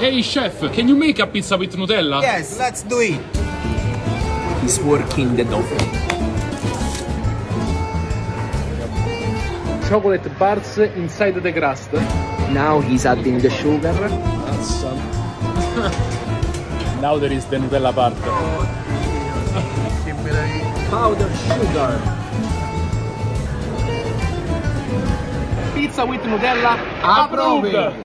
Hey chef, can you make a pizza with Nutella? Yes, let's do it. He's working the dough. Chocolate bars inside the crust. Now he's adding the sugar. Now there is the Nutella part. Powder sugar. Pizza with Nutella Approved.